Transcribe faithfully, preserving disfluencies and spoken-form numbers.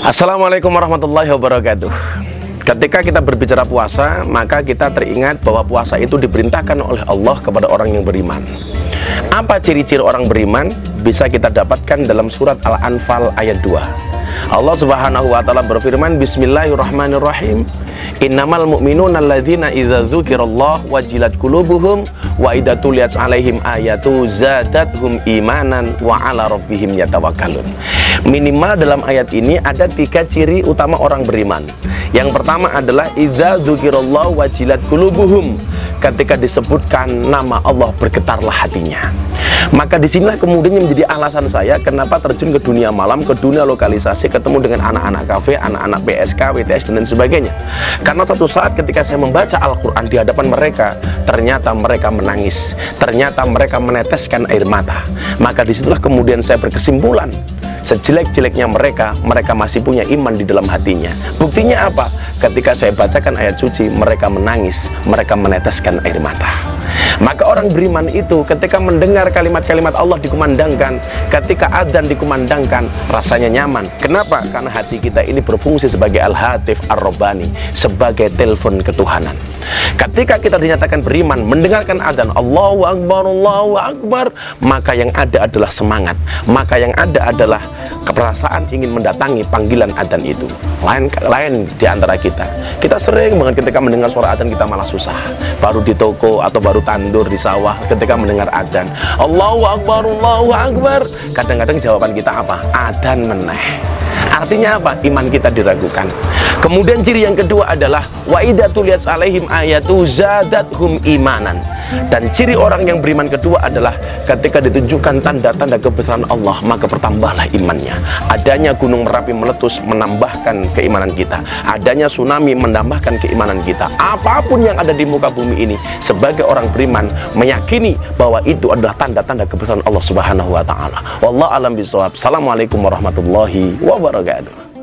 Assalamualaikum warahmatullahi wabarakatuh. Ketika kita berbicara puasa, maka kita teringat bahwa puasa itu diperintahkan oleh Allah kepada orang yang beriman. Apa ciri-ciri orang beriman? Bisa kita dapatkan dalam surat Al-Anfal ayat dua. Allah Subhanahu wa taala berfirman, Bismillahirrahmanirrahim. Innamal mu'minuna alladzina idza dzukirallahu wajilat qulubuhum wa idza tuliyat 'alaihim ayatu zadatuhum imanan wa 'ala rabbihim yatawakkalun. Minimal dalam ayat ini ada tiga ciri utama orang beriman. Yang pertama adalah idza dzukirallahu wajilat qulubuhum. Ketika disebutkan nama Allah, bergetarlah hatinya. Maka disinilah kemudian yang menjadi alasan saya kenapa terjun ke dunia malam, ke dunia lokalisasi, ketemu dengan anak-anak kafe, anak-anak P S K, W T S, dan lain sebagainya. Karena satu saat ketika saya membaca Al-Quran di hadapan mereka, ternyata mereka menangis, ternyata mereka meneteskan air mata. Maka disitulah kemudian saya berkesimpulan, sejelek-jeleknya mereka, mereka masih punya iman di dalam hatinya. Buktinya apa? Ketika saya bacakan ayat suci, mereka menangis, mereka meneteskan air mata. Maka orang beriman itu ketika mendengar kalimat-kalimat Allah dikumandangkan, ketika adzan dikumandangkan, rasanya nyaman. Kenapa? Karena hati kita ini berfungsi sebagai al-hatif ar-rabbani, sebagai telepon ketuhanan. Ketika kita dinyatakan beriman, mendengarkan adzan Allahu Akbar, Allahu Akbar, maka yang ada adalah semangat, maka yang ada adalah keperasaan ingin mendatangi panggilan adzan itu. Lain lain di antara kita, kita sering banget ketika mendengar suara adzan kita malah susah. Baru di toko atau baru tandur di sawah, ketika mendengar adzan Allahu Akbar, Allahu Akbar, kadang-kadang jawaban kita apa? Adzan meneh. Artinya apa? Iman kita diragukan. Kemudian ciri yang kedua adalah wa idza tuliyat 'alaihim ayatu zadatuhum imanan. Dan ciri orang yang beriman kedua adalah ketika ditunjukkan tanda-tanda kebesaran Allah, maka bertambahlah imannya. Adanya gunung Merapi meletus menambahkan keimanan kita, adanya tsunami menambahkan keimanan kita. Apapun yang ada di muka bumi ini, sebagai orang beriman meyakini bahwa itu adalah tanda-tanda kebesaran Allah Subhanahu wa taala. Wallahu a'lam bishawab. Assalamualaikum warahmatullahi wabarakatuh.